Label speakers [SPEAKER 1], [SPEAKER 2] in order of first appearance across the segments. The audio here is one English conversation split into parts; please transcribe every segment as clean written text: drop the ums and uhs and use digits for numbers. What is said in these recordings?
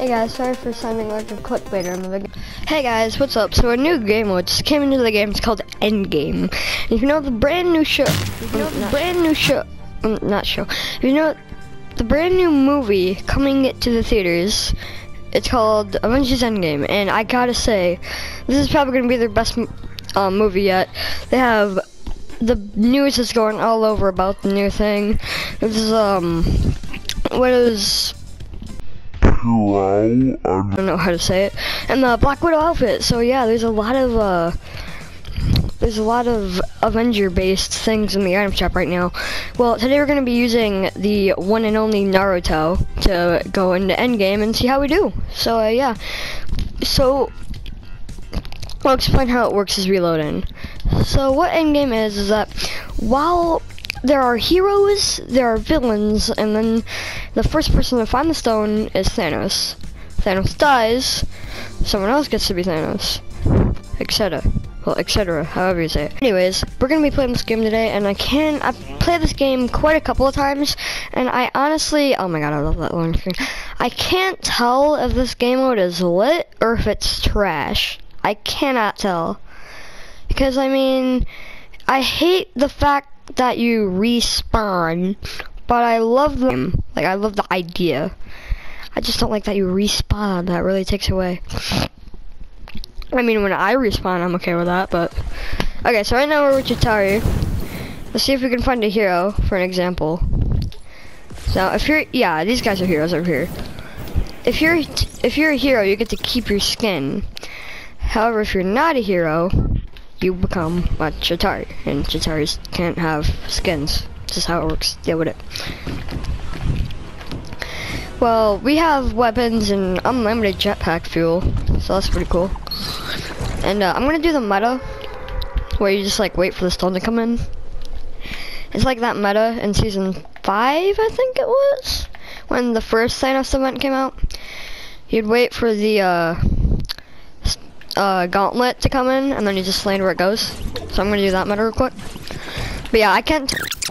[SPEAKER 1] Hey guys, sorry for sounding like a clickbaiter in the video. Hey guys, what's up? So a new game mode just came into the game. It's called Endgame. And if you know the brand new show, if you know the brand new movie coming to the theaters, it's called Avengers Endgame. And I gotta say, this is probably gonna be their best movie yet. They have the news is going all over about the new thing. This is I don't know how to say it. And the Black Widow outfit. So yeah, there's a lot of Avenger-based things in the item shop right now. Well, today we're gonna be using the one and only Naruto to go into Endgame and see how we do. So yeah. So I'll explain how it works as reloading. So what Endgame is that while there are heroes, there are villains, and then the first person to find the stone is Thanos. Thanos dies, someone else gets to be Thanos, etc. Well, etc. However you say it. Anyways, we're gonna be playing this game today, and I've played this game quite a couple of times, and I honestly, oh my god, I love that loading screen. I can't tell if this game mode is lit or if it's trash. I cannot tell, because I mean, I hate the fact that you respawn, but I love them. Like, I love the idea. I just don't like that you respawn. That really takes away. I mean, when I respawn, I'm okay with that, but okay. So right now we're with Chitari. Let's see if we can find a hero for an example. So if you're, yeah, these guys are heroes over here. If you're a hero, you get to keep your skin. However, if you're not a hero, you become a Chitari, and Chitaris can't have skins. This is how it works. Deal with it. Well, we have weapons and unlimited jetpack fuel, so that's pretty cool. And I'm gonna do the meta, where you just like wait for the stone to come in. It's like that meta in season 5, I think it was, when the first Thanos event came out. You'd wait for the gauntlet to come in, and then you just land where it goes. So I'm gonna do that meta real quick. But yeah, I can't.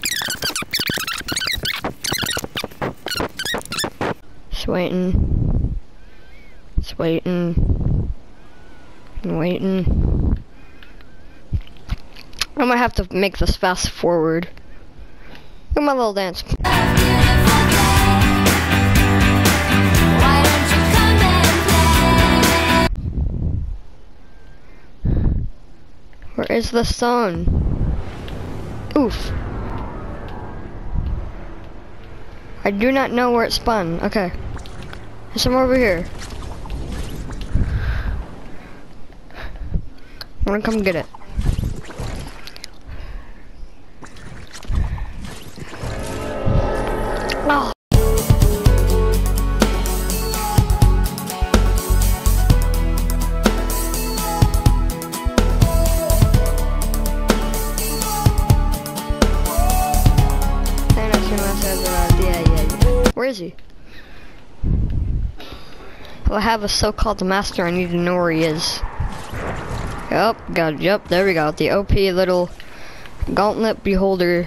[SPEAKER 1] Just waiting. Just waiting. And waiting. I might have to make this fast forward. Look at my little dance. Where is the stone? Oof. I do not know where it spun. Okay. There's somewhere over here. I'm gonna come get it. Oh. Where is he? Well, I have a so-called master. I need to know where he is. Yep, there we go. The OP little gauntlet beholder.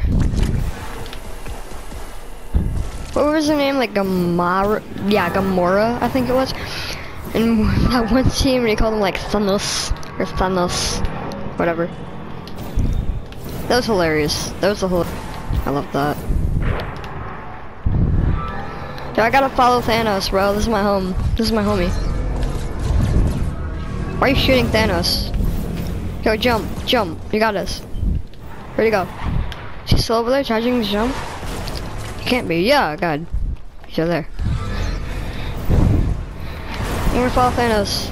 [SPEAKER 1] What was her name? Like Gamora? Yeah, Gamora, I think it was. And that one team, they called him like Thanos, or Thanos, whatever. That was hilarious. That was the whole. I love that. Yo, I gotta follow Thanos, bro. This is my home. This is my homie. Why are you shooting Thanos? Yo, jump. You got this. Where'd he go? Is he still over there charging his jump? He can't be. Yeah, God. He's over there. I'm gonna follow Thanos.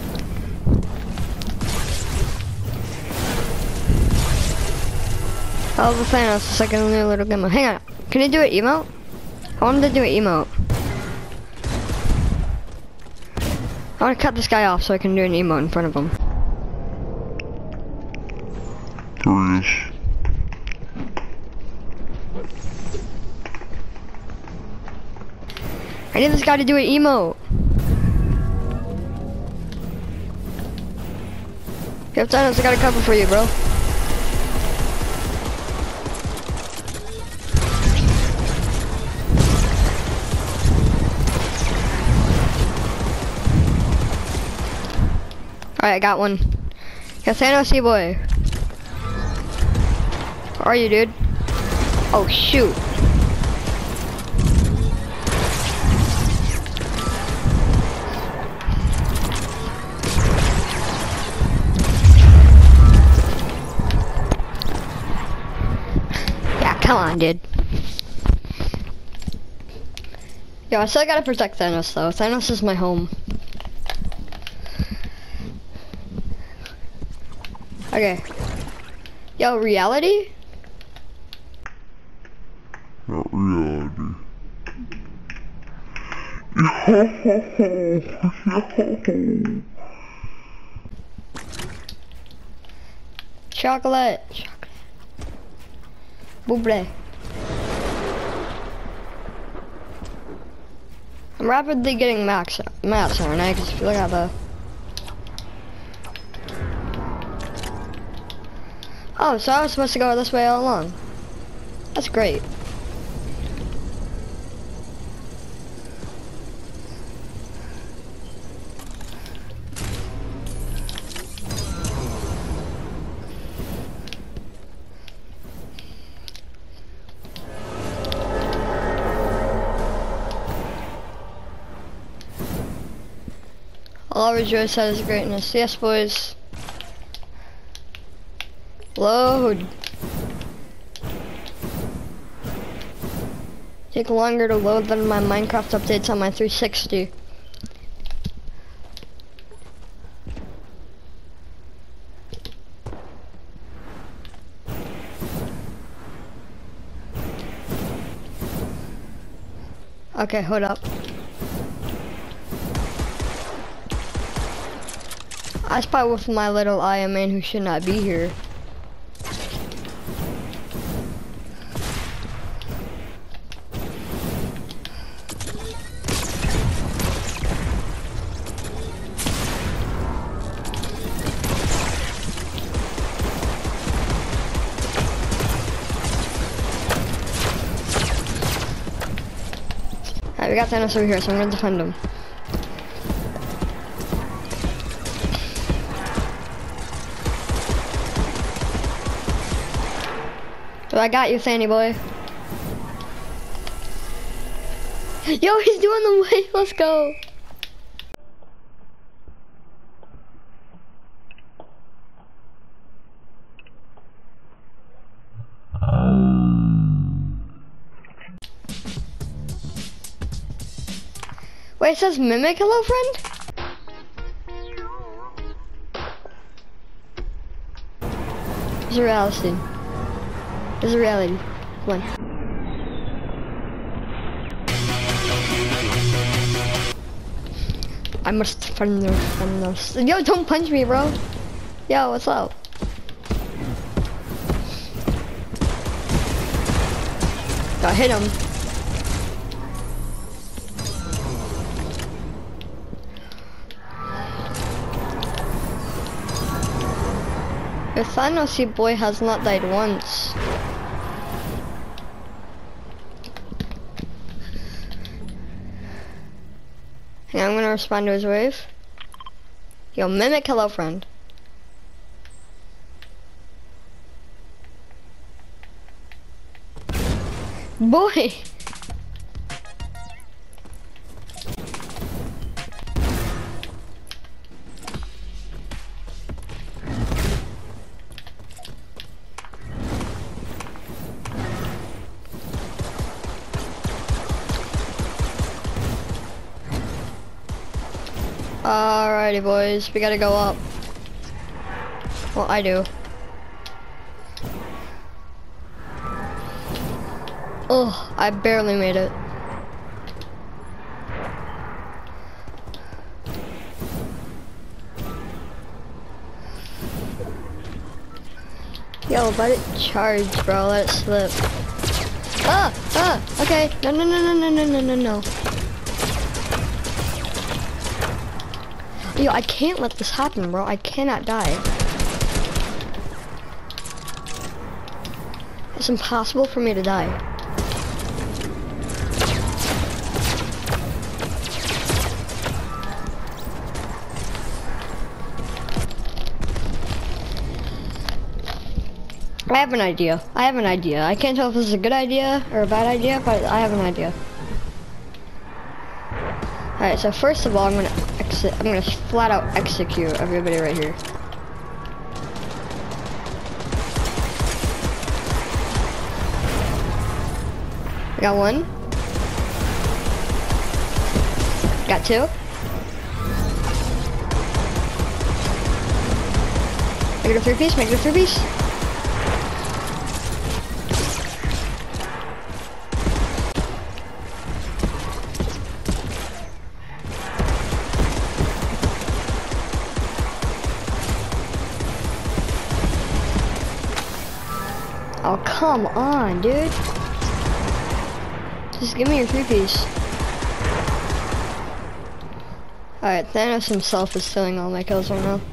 [SPEAKER 1] Follow Thanos. It's like a new little game. Hang on. Can you do an emote? I wanted to do an emote. I want to cut this guy off so I can do an emote in front of him. I need this guy to do an emote. You have Thanos, I got a cover for you, bro. Alright, I got one. Yeah, Thanos, boy. Where are you, dude? Oh, shoot. Yeah, come on, dude. Yo, I still gotta protect Thanos, though. Thanos is my home. Okay. Yo, reality?
[SPEAKER 2] Not reality.
[SPEAKER 1] Chocolate. Chocolate. Buble. I'm rapidly getting mats, aren't I? Because look at the... Oh, so I was supposed to go this way all along. That's great. I'll rejoice at his greatness. Yes, boys. Load. Take longer to load than my Minecraft updates on my 360. Okay, hold up. I spy with my little eye a man who should not be here. Alright, we got Thanos over here, so I'm gonna defend him. So I got you, Fanny boy. Yo, he's doing the wave. Let's go. Wait, it says mimic, hello friend? It's a reality. It's a reality. Come on. I must find those. Yo, don't punch me, bro. Yo, what's up? Got hit him. The Thanos boy has not died once. Hang on, I'm gonna respond to his wave. Yo, mimic, hello friend. Boy! Alrighty boys, we gotta go up. Well, I do. Oh, I barely made it. Yo, let it charge, bro. Let it slip. Okay. No. Yo, I can't let this happen, bro. I cannot die. It's impossible for me to die. I have an idea. I have an idea. I can't tell if this is a good idea or a bad idea, but I have an idea. Alright, so first of all, I'm gonna flat out execute everybody right here. I got one. Got two. Make it a three-piece, make it a three-piece. Oh, come on, dude. Just give me your three-piece. Alright, Thanos himself is stealing all my kills right now.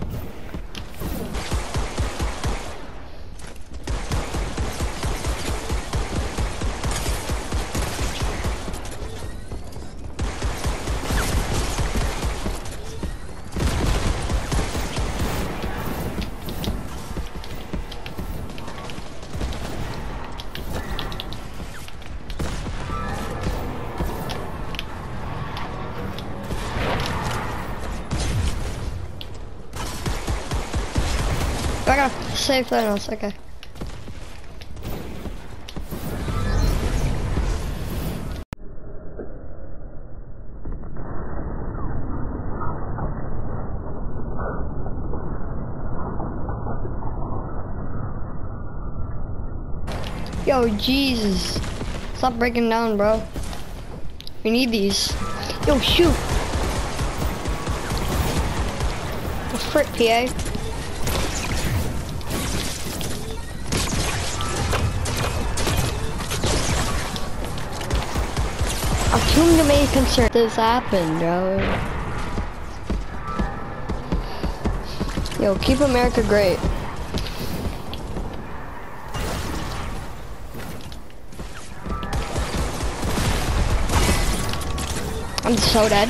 [SPEAKER 1] I gotta save Thanos, okay. Yo, Jesus. Stop breaking down, bro. We need these. Yo, shoot. Oh, frick, PA. Too many concerns. This happened, bro. Yo, keep America great. I'm so dead.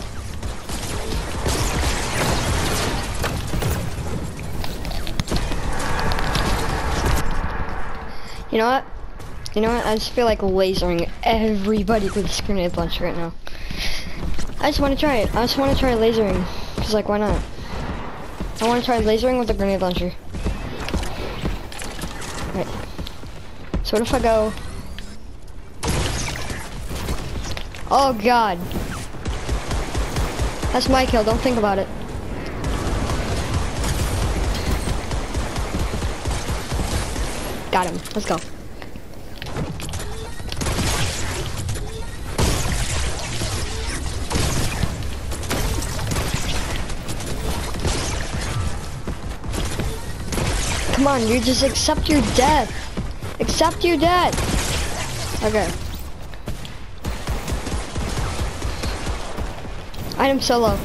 [SPEAKER 1] You know what? You know what? I just feel like lasering everybody with this grenade launcher right now. I just want to try it. I just want to try lasering. Cause like, why not? I want to try lasering with a grenade launcher. Right. So what if I go? Oh God. That's my kill. Don't think about it. Got him. Let's go. Come on, you just accept your death. Accept your death. Okay. Item solo.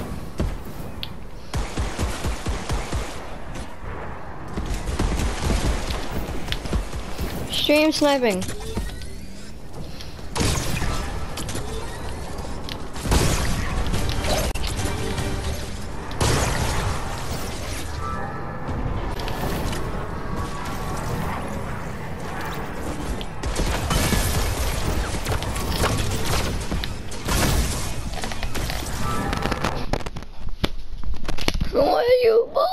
[SPEAKER 1] Stream sniping. Why are you?